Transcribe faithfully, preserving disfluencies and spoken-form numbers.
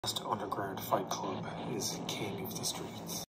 Underground Fight Club is king of the streets.